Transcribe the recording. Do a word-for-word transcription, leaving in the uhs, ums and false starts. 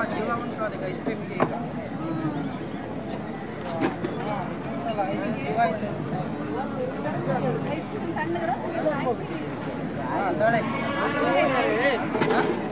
ಜೀವ ಉಂಟು ಅದಕ್ಕೆ ಐಸ್ ಕ್ರೀಮ್ಗೆ ಈಗ ಈ ಸಲ ಐಸ್ ಕ್ರೀಮ್ ಜೀವ ಆಯಿತು ಐಸ್ ಕ್ರೀಮ್ ತಣ್ಣಗಿರೋ ಹಾಂ ತಳೆ